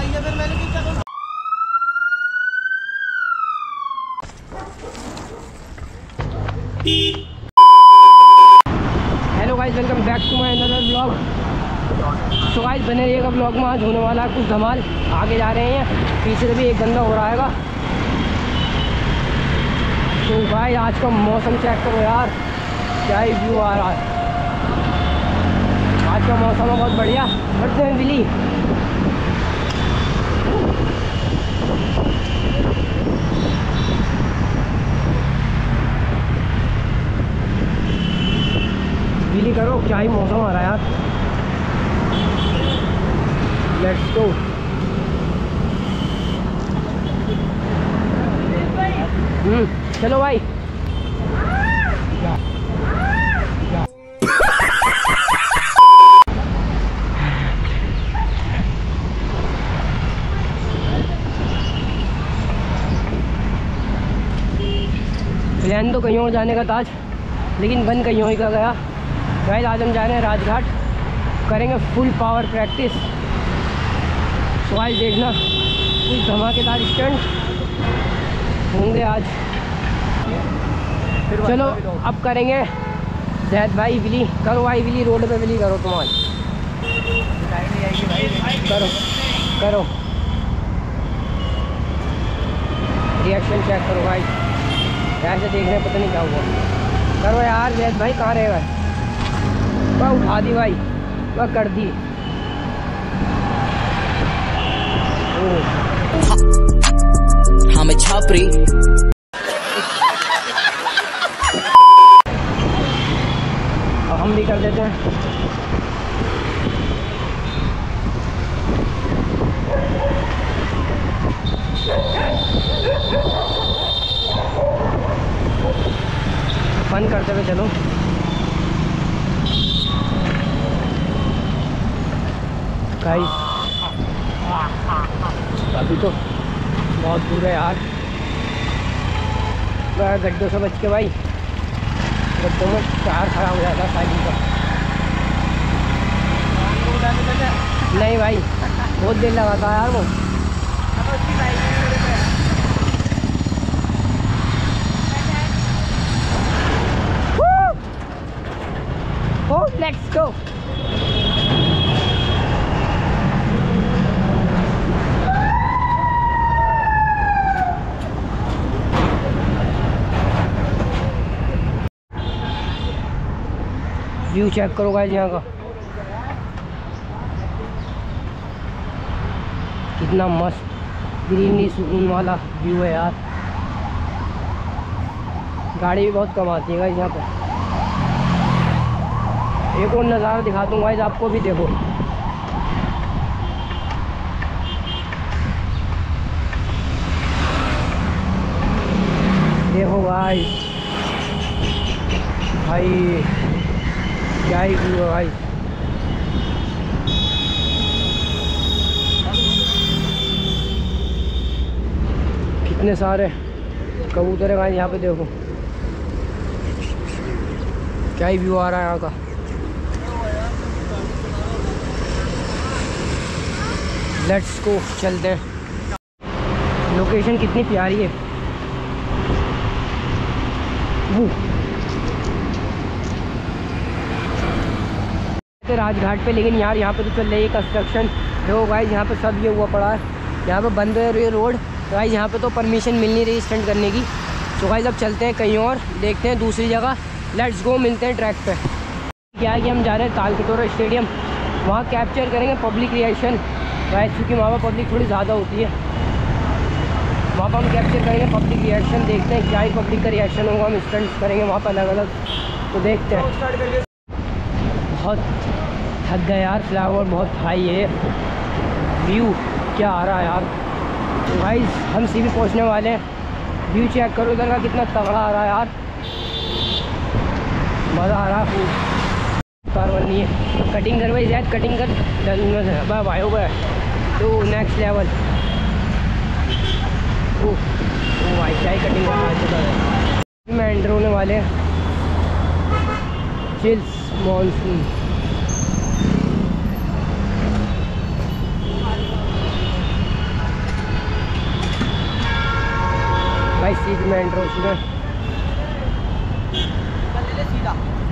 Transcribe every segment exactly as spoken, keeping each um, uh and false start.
Hello guys, welcome back to my another blog. So guys, बने रहिएगा blog में। आज होने वाला है कुछ धमाल। आगे जा रहे हैं, पीछे से भी एक बंदा हो रहा है। तो भाई आज का मौसम चेक करो यार, क्या ही व्यू आ रहा है। आज का मौसम है बहुत बढ़िया। बढ़ते हैं बिली। बिली करो, क्या ही मौसम आ रहा है यार। Let's go. हम्म चलो भाई। प्लान तो कहीं और जाने का था आज, लेकिन बंद कहीं और ही का गया। गाइस आज हम जा रहे हैं राजघाट, करेंगे फुल पावर प्रैक्टिस। तो आज देखना कुछ धमाकेदार स्टंट होंगे आज। चलो अब करेंगे जैद भाई बिली। करो भाई बिली, रोड पे बिली करो। तुम आज करो करो रिएक्शन चेक करो भाई। ऐसे देख रहे पता नहीं क्या हुआ। करो यार जैद भाई, कहाँ रहेगा। वह उठा दी भाई, वह कर दी। हमें छापरी अब हम भी कर देते हैं। फन करते हुए चलो। गाइस अभी तो बहुत दूर है यार। गड्ढों से बच के भाई, गड्ढों में टायर खराब हो जाता साइकिल का। नहीं भाई, बहुत देर लगाता है यार वो। Oh, let's go. View check करो गाइस यहाँ का, कितना मस्त ग्रीनरी सुकून वाला व्यू है यार। गाड़ी भी बहुत कम आती है गाइस यहाँ पे। एक और नज़ारा दिखा दूँगा गाइस आपको भी, देखो। देखो गाइस, भाई क्या ही व्यू है भाई। कितने सारे कबूतर है भाई यहाँ पे, देखो क्या ही व्यू आ रहा है यहाँ का। लेट्स गो, चलते हैं। लोकेशन कितनी प्यारी है वो। राजघाट पे, लेकिन यार यहाँ पे तो चल रही है कंस्ट्रक्शन। देखो गाइस यहाँ पे सब ये हुआ पड़ा है, यहाँ पे बंद है ये रोड। गाइस यहाँ पे तो परमिशन मिल नहीं रही स्टंट करने की। तो गाइस अब चलते हैं कहीं और, देखते हैं दूसरी जगह। लेट्स गो, मिलते हैं ट्रैक पे। क्या है कि हम जा रहे हैं तालकटोरा स्टेडियम, वहाँ कैप्चर करेंगे पब्लिक रिएक्शन। गाइस क्योंकि वहाँ पर पब्लिक थोड़ी ज़्यादा होती है, वहाँ पर हम कैप्चर करेंगे पब्लिक रिएक्शन। देखते हैं क्या ही पब्लिक का रिएक्शन होगा। हम स्टंट्स करेंगे वहाँ पर अलग अलग, तो देखते हैं। बहुत थक गए यार, फ्लावर बहुत हाई है। व्यू क्या आ रहा है यार। गाइस हम सीधे पहुंचने वाले हैं। व्यू चेक करो इधर का, कितना तगड़ा आ रहा है यार। मज़ा आ रहा है। कार बननी है, कटिंग कर भाई जैद, कटिंग कर भाई हो गया तो नेक्स्ट लेवल। ओह भाई क्या ही कटिंग करना है। मैं एंटर होने वाले हैं चिल्स मॉनसून। बीच में एंट्रोच में सीधा।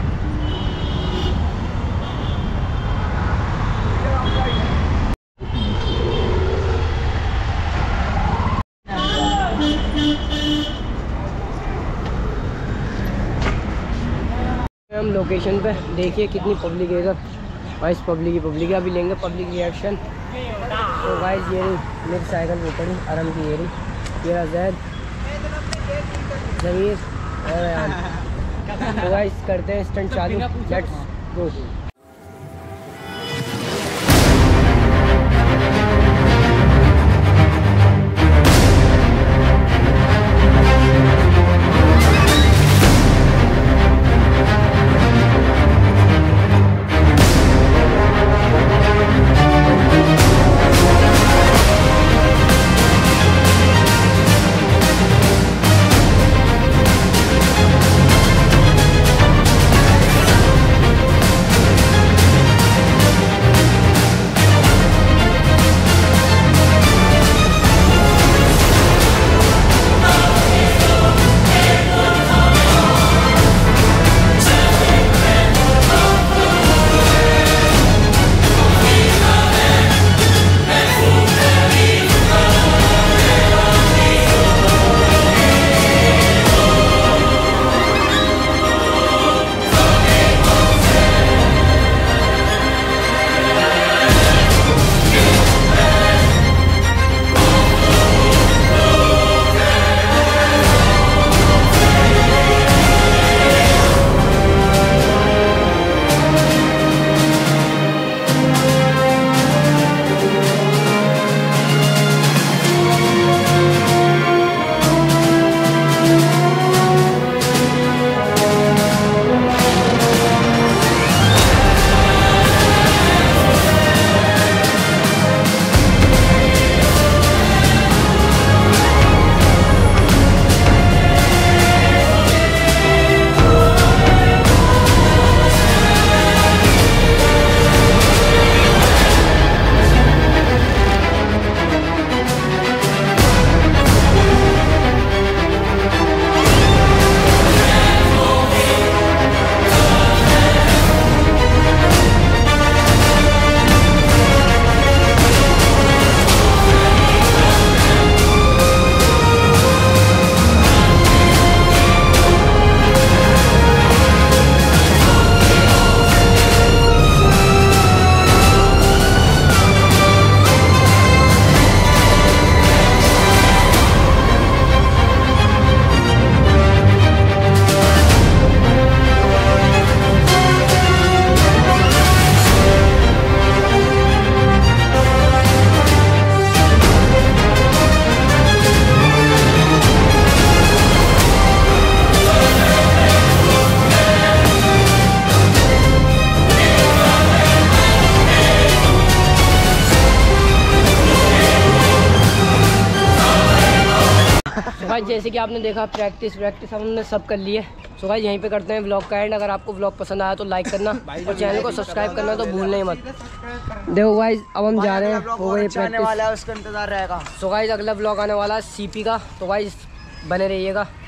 हम लोकेशन पे देखिए कितनी पब्लिक है इधर। भाई पब्लिक ही पब्लिक है। अभी लेंगे पब्लिक रिएक्शन। तो गाइस ये मेरी साइकिल वो पड़ी आराम की ये रही, ये जैद जमीर और यान। तो गाइस करते हैं स्टंट चालू, लेट्स गो। भाई जैसे कि आपने देखा प्रैक्टिस प्रैक्टिस हमने सब कर ली है। सो भाई यहीं पे करते हैं व्लॉग का एंड। अगर आपको व्लॉग पसंद आया तो लाइक करना और चैनल को सब्सक्राइब करना तो भूलना ही मत। देखो गाइस अब हम जा रहे हैं, हो गई प्रैक्टिस, उसका इंतजार रहेगा। सो गाइस अगला व्लॉग आने वाला है सीपी का, तो गाइस बने रहिएगा।